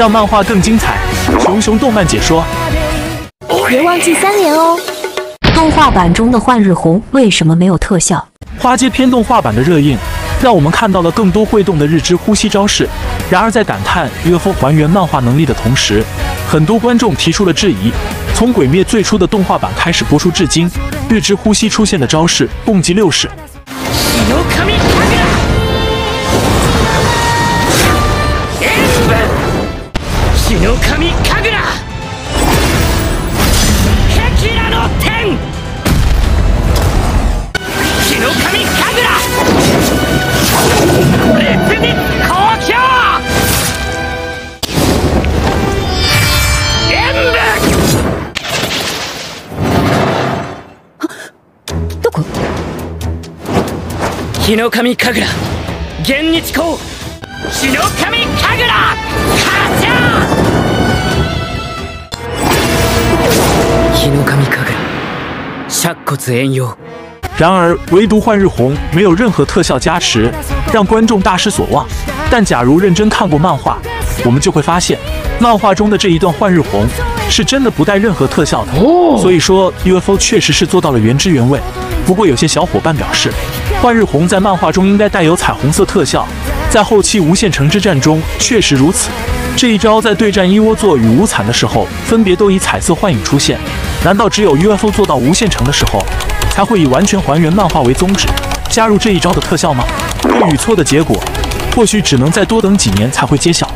让漫画更精彩。熊熊动漫解说， 别忘记3连哦。动画版中的幻日红为什么没有特效？ 花街篇动画版的热映，让我们看到了更多会动的日之呼吸招式。然而，在感叹 UFO 还原漫画能力的同时，很多观众提出了质疑。从《鬼灭》最初的动画版开始播出至今，日之呼吸出现的招式共计60。 日の神神楽現日光日の神神楽カチャ日の神神楽尺骨炎陽。 然而，唯独幻日红没有任何特效加持，让观众大失所望。但假如认真看过漫画，我们就会发现，漫画中的这一段幻日红是真的不带任何特效的。所以说 ，UFO 确实是做到了原汁原味。不过，有些小伙伴表示，幻日红在漫画中应该带有彩虹色特效，在后期无限城之战中确实如此。这一招在对战一窝座与无惨的时候，分别都以彩色幻影出现。难道只有 UFO 做到无限城的时候，才会以完全还原漫画为宗旨，加入这一招的特效吗？对与错的结果，或许只能再多等几年才会揭晓。